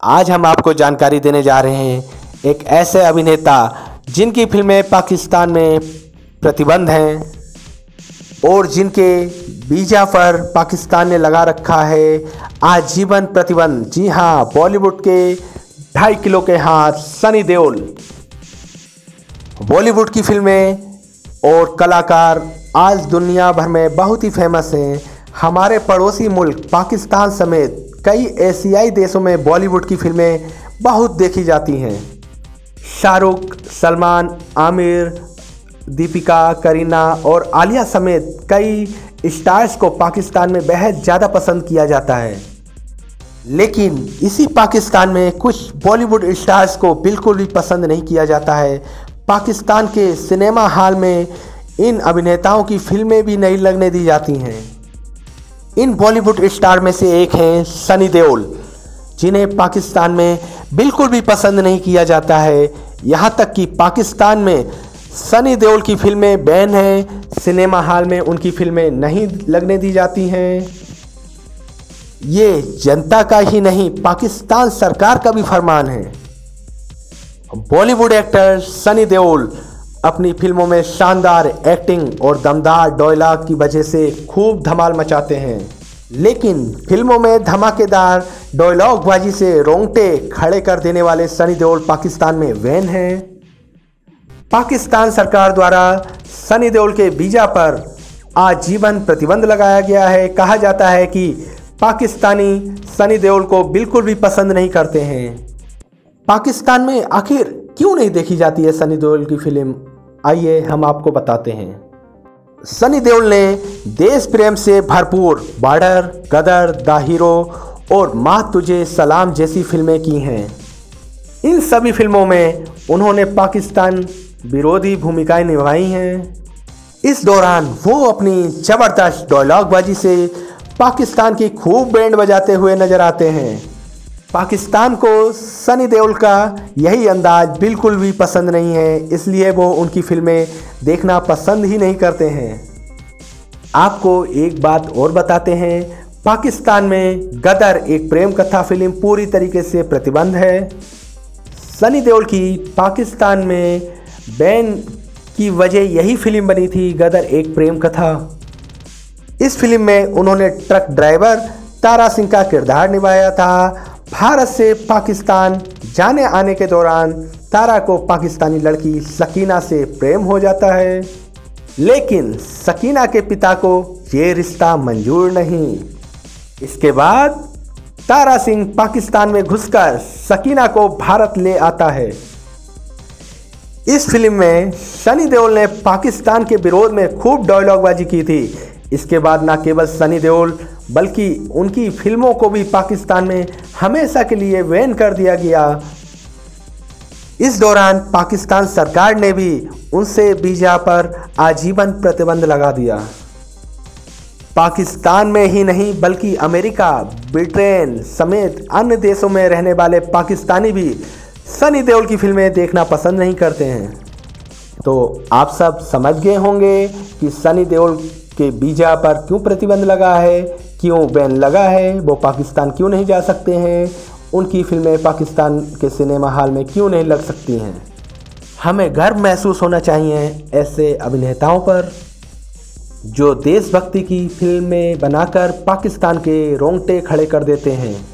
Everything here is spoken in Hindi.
आज हम आपको जानकारी देने जा रहे हैं एक ऐसे अभिनेता जिनकी फिल्में पाकिस्तान में प्रतिबंध हैं और जिनके वीज़ा पर पाकिस्तान ने लगा रखा है आजीवन प्रतिबंध। जी हाँ, बॉलीवुड के 2.5 किलो के हाथ सनी देओल। बॉलीवुड की फिल्में और कलाकार आज दुनिया भर में बहुत ही फेमस हैं। हमारे पड़ोसी मुल्क पाकिस्तान समेत कई एशियाई देशों में बॉलीवुड की फिल्में बहुत देखी जाती हैं। शाहरुख, सलमान, आमिर, दीपिका, करीना और आलिया समेत कई स्टार्स को पाकिस्तान में बेहद ज़्यादा पसंद किया जाता है। लेकिन इसी पाकिस्तान में कुछ बॉलीवुड स्टार्स को बिल्कुल भी पसंद नहीं किया जाता है। पाकिस्तान के सिनेमा हॉल में इन अभिनेताओं की फिल्में भी नहीं लगने दी जाती हैं। इन बॉलीवुड स्टार में से एक हैं सनी देओल, जिन्हें पाकिस्तान में बिल्कुल भी पसंद नहीं किया जाता है। यहाँ तक कि पाकिस्तान में सनी देओल की फिल्में बैन हैं, सिनेमा हॉल में उनकी फिल्में नहीं लगने दी जाती हैं। ये जनता का ही नहीं, पाकिस्तान सरकार का भी फरमान है। बॉलीवुड एक्टर सनी देओल अपनी फिल्मों में शानदार एक्टिंग और दमदार डायलॉग की वजह से खूब धमाल मचाते हैं। लेकिन फिल्मों में धमाकेदार डायलॉगबाजी से रोंगटे खड़े कर देने वाले सनी देओल पाकिस्तान में बैन हैं। पाकिस्तान सरकार द्वारा सनी देओल के वीज़ा पर आजीवन प्रतिबंध लगाया गया है। कहा जाता है कि पाकिस्तानी सनी देओल को बिल्कुल भी पसंद नहीं करते हैं। पाकिस्तान में आखिर क्यों नहीं देखी जाती है सनी देओल की फिल्म, आइए हम आपको बताते हैं। सनी देओल ने देश प्रेम से भरपूर बॉर्डर, गदर, द हीरो और माँ तुझे सलाम जैसी फिल्में की हैं। इन सभी फिल्मों में उन्होंने पाकिस्तान विरोधी भूमिकाएं निभाई हैं। इस दौरान वो अपनी ज़बरदस्त डायलॉगबाजी से पाकिस्तान की खूब बैंड बजाते हुए नजर आते हैं। पाकिस्तान को सनी देओल का यही अंदाज बिल्कुल भी पसंद नहीं है, इसलिए वो उनकी फिल्में देखना पसंद ही नहीं करते हैं। आपको एक बात और बताते हैं, पाकिस्तान में गदर एक प्रेम कथा फिल्म पूरी तरीके से प्रतिबंध है। सनी देओल की पाकिस्तान में बैन की वजह यही फिल्म बनी थी, गदर एक प्रेम कथा। इस फिल्म में उन्होंने ट्रक ड्राइवर तारा सिंह का किरदार निभाया था। भारत से पाकिस्तान जाने आने के दौरान तारा को पाकिस्तानी लड़की सकीना से प्रेम हो जाता है, लेकिन सकीना के पिता को ये रिश्ता मंजूर नहीं। इसके बाद तारा सिंह पाकिस्तान में घुसकर सकीना को भारत ले आता है। इस फिल्म में सनी देओल ने पाकिस्तान के विरोध में खूब डायलॉगबाजी की थी। इसके बाद न केवल सनी देओल बल्कि उनकी फिल्मों को भी पाकिस्तान में हमेशा के लिए बैन कर दिया गया। इस दौरान पाकिस्तान सरकार ने भी उनसे वीज़ा पर आजीवन प्रतिबंध लगा दिया। पाकिस्तान में ही नहीं बल्कि अमेरिका, ब्रिटेन समेत अन्य देशों में रहने वाले पाकिस्तानी भी सनी देओल की फिल्में देखना पसंद नहीं करते हैं। तो आप सब समझ गए होंगे कि सनी देओल के वीज़ा पर क्यों प्रतिबंध लगा है, क्यों बैन लगा है, वो पाकिस्तान क्यों नहीं जा सकते हैं, उनकी फिल्में पाकिस्तान के सिनेमा हॉल में क्यों नहीं लग सकती हैं। हमें गर्व महसूस होना चाहिए ऐसे अभिनेताओं पर जो देशभक्ति की फिल्में बनाकर पाकिस्तान के रोंगटे खड़े कर देते हैं।